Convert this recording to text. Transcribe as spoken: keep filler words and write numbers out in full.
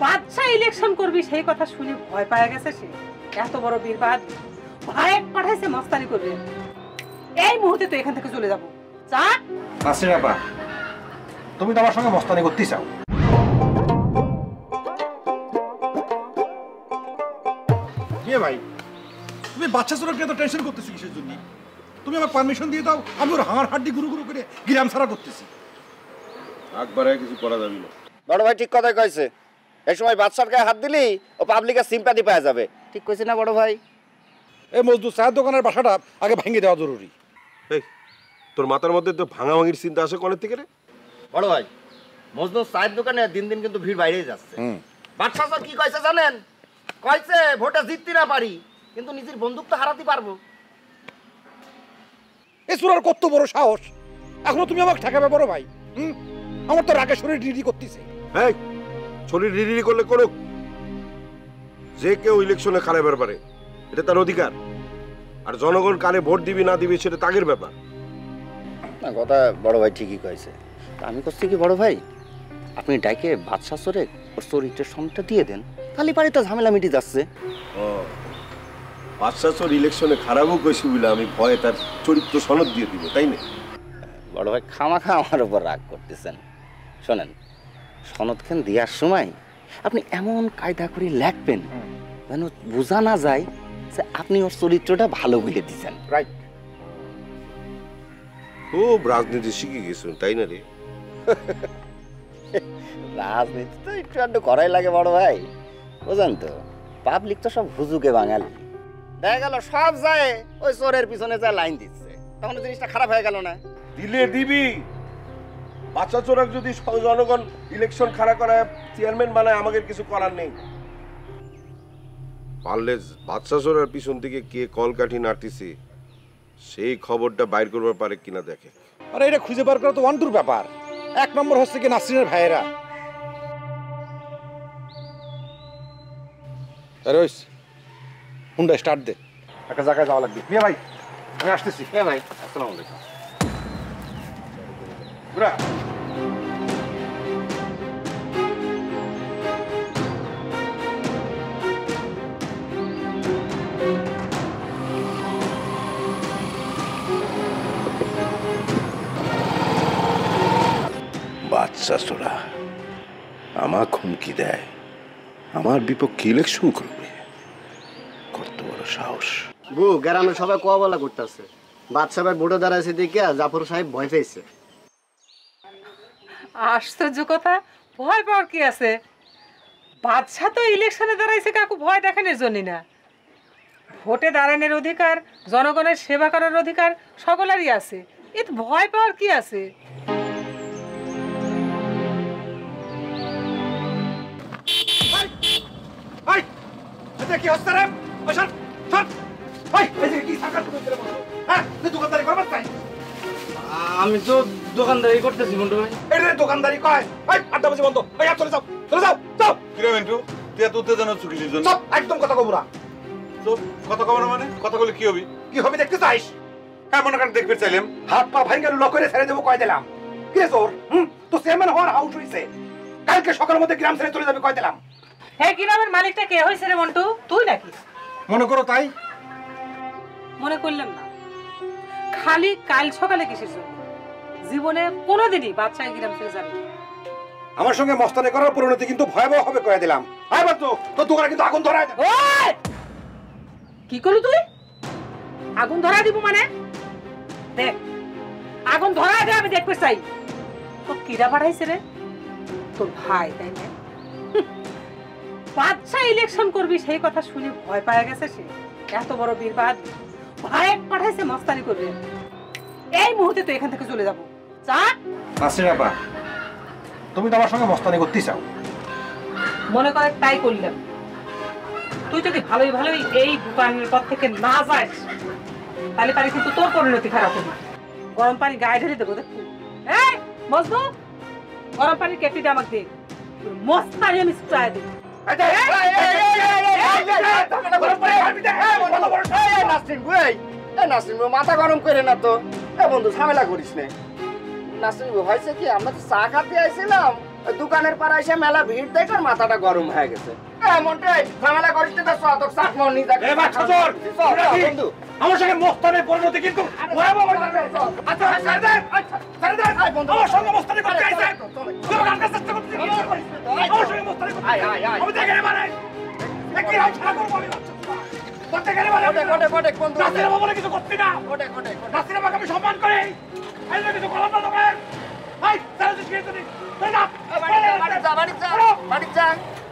বাদশা election করবি সেই কথা শুনে ভয় পায় গেছে সে। এত বড় বীরবাদ ভাই পাঠাইছে মস্তানি করবে। এই মুহূর্তে তো এখান থেকে চলে যাব। যা নাসরিন আপা, তুমি তো আমার সঙ্গে মস্তানি করতে চাও। কে ভাই, তুমি বাচ্চা চোরকে এত টেনশন করতেছি কিসের জন্য? তুমি আমার পারমিশন দিয়ে দাও, আমি ওর হাড় হাড্ডি গুরু গুরু করে গ্রাম ছাড়া করতেছি। একবারে কিছু করা যাবে না। বড় ভাই ঠিক কথাই কইছে। এই সময় বাদশার গায়ে হাত দিলি ও পাবলিকের সিম্পাথি পাওয়া যাবে। ঠিক কইছে না বড় ভাই? এই মজদুর চায়ের দোকানের বাসাটা আগে ভেঙে দেওয়া জরুরি। এই তোর মাথার মধ্যে তো ভাঙাভাঙির চিন্তা আসে কোনের থেকে রে? বড় ভাই, মজদুর চায়ের দোকানে দিন দিন কিন্তু ভিড় বাইরেই যাচ্ছে। বাদশা স্যার কি কইছে জানেন? কইছে ভোটে জিততে না পারি, কিন্তু নিজের বন্দুক তো হারাতে পারবো। এই সুরার কত বড় সাহস! এখনো তুমি আমাকে ঠেকাবে বড় ভাই? হুম, আমার তো রাগে শরীর ডিডি করতেছে। এই শরীর ডিডি করলে করুক, যে কেউ ইলেকশনে খারাপের পারে, এটা তার অধিকার। আর জনগণ কারে ভোট দিবি না দিবি সেটা তাগের ব্যাপার। না, কথা বড় ভাই ঠিকই কইছে। আমি করছি কি বড় ভাই, আপনি ডাইকে বাদশা চোরে ওর চরিত্রের সনদটা দিয়ে দেন, খালি পারে তো ঝামেলা মিটি যাচ্ছে। ও বাদশা চোর ইলেকশনে খারাপও কইছি বলে আমি ভয়ে তার চরিত্র সনদ দিয়ে দিব, তাই না? বড় ভাই খামাখা আমার উপর রাগ করতেছেন। শোনেন, সনদখান দেওয়ার সময় আপনি এমন কায়দা করে লেখবেন যেন বোঝা না যায় যে আপনি ওর চরিত্রটা ভালো বলে দিচ্ছেন। রাইট। খুব রাজনীতি শিখে গেছেন, তাই না রে? রাজনীতি তো একটু আধটু করাই লাগে বড় ভাই, বুঝেন তো। পাবলিক তো সব হুজুকে বাঙালি। দেখা গেল সব যায় ওই চোরের পিছনে যা লাইন দিচ্ছে, তখন জিনিসটা খারাপ হয়ে গেল না? দিলে দিবি। বাচ্চা চোরাক যদি জনগণ ইলেকশন খাড়া করায় চেয়ারম্যান বানায়, আমাদের কিছু করার নেই। পারলে বাচ্চা চোরার পিছন থেকে কে কলকাঠি নাড়তেছে সেই খবরটা বাইর করবার পারে কিনা দেখে। আরে এটা খুঁজে বার করা তো ওয়ান টুর ব্যাপার। এক নম্বর হচ্ছে কি নাসরিনের ভাইয়েরা। আরে ওই হুন্ডা স্টার্ট দে, একটা জায়গায় যাওয়া লাগবে। মিয়া ভাই, আমি আসতেছি। হ্যাঁ ভাই, আসসালামু আলাইকুম। বুড়া বাচ্চা চোরা আমার হুমকি দেয়, আমার বিপক্ষে ইলেকশন করবে। কত বড় সাহস! বু গ্রামে সবাই কোয়া বলা করতেছে বাদশা ভাই ভোটে দাঁড়াইছে দেখে জাফর সাহেব ভয় পেয়েছে। আশ্চর্য কথা, ভয় পাওয়ার কি আছে? বাদশা তো ইলেকশনে দাঁড়াইছে কাকু ভয় দেখানোর জন্য না। ভোটে দাঁড়ানোর অধিকার, জনগণের সেবা করার অধিকার সকলেরই আছে। এতে ভয় পাওয়ার কি আছে? কি হচ্ছে রে? দোকানদারি করবার চাই? আমি তো দোকানদারি করতেছি মন্টু ভাই। এটা দোকানদারি কয়? আড্ডা বাজি বন্ধ। চলে যাও, চলে যাও, যাও। কিরে মিন্টু, তুই এত উত্তেজনা হচ্ছ কিসের জন্য? একদম কথা কব না। কথা কব না মানে? কথা বলে কি হবি? কি হবে দেখতে চাইস? হ্যাঁ, মনে করেন দেখতে চাইলাম। হাত পা ভাঙে লক করে ছেড়ে দেবো কয় দিলাম। কি রে তোর? হুম, তো চেয়ারম্যান হওয়ার হাউস হইছে। কালকে সকালের মধ্যে গ্রাম ছেড়ে চলে যাবে কয় দিলাম। এই গ্রামের মালিকটা কে হইছে রে মন্টু? তুই নাকি? মনে করো তাই। মনে করলাম না। খালি কাল সকালে কিসের জন্য? জীবনে কোনোদিনই বাচ্চা গ্রাম ছেড়ে যাবে। আমার সঙ্গে মস্তানি করার পরিণতি কিন্তু ভয়াবহ হবে কয়ে দিলাম। আয় বাচ্চু, তোর দোকানে কিন্তু আগুন ধরায় দেব। ওই কি করলি তুই? আগুন ধরায় দিব মানে? দেখ, আগুন ধরায় দে, আমি দেখতে চাই। তো কিরা পাঠাইছে রে? তোর ভাই, তাই না? বাচ্চা ইলেকশন করবি সেই কথা শুনে ভয় পায় গেছে সে। এত বড় বীরবাদ ভাই পাঠাইছে মস্তানি করবে। এই মুহূর্তে তো এখান থেকে চলে যাব। যা। নাসরিন আপা, তুমি তো আমার সঙ্গে মস্তানি করতে চাও। মনে করে তাই করলাম। তুই যদি ভালোই ভালোই এই দোকানের পর থেকে না যাস, তাহলে পারি কিন্তু তোর পরিণতি খারাপ হবে। গরম পানি গায়ে ঢেলে দেবো। দেখ, এই মজনু, গরম পানির কেটলিটা আমাকে দে। মস্তানি আমি চাই দেব। মাথা গরম করে না তো বন্ধু, ঝামেলা করিস না। নাসরিন ভাইছে কি, আমরা তো চা খাতে আইছিলাম, দোকানের পাড়া এসে মেলা ভিড় দেখে মাথাটা গরম হয়ে গেছে। এমনটা ঝামেলা করিস না, সতক সাত মন নিয়ে যাক। এ বাচ্চা চোর, বন্ধু আমার সঙ্গে মস্তানের পরিণতি কিন্তু ভয়াবহ হয়ে যাবে। আচ্ছা ছেড়ে দেন, ছেড়ে দেন। আমার সঙ্গে মস্তানি করতে আইছে, তুমি কাটতে চেষ্টা করছিস কি? আমার সঙ্গে মস্তানি করতে আয় আয় আয়, আমি দেখে মারে একই রাত ছাড়া করবো আমি। করতে গেলে মারে কোটে কোটে কোটে বন্ধু, নাসির বাবা বলে কিছু করছি না। কোটে কোটে কোটে। নাসির বাবাকে আমি সম্মান করি, এই জন্য কিছু করলাম না তোকে। এই ছেড়ে দিস কি তুই? তুই না বাড়ি যা বাড়ি যা বাড়ি যা বাড়ি যা।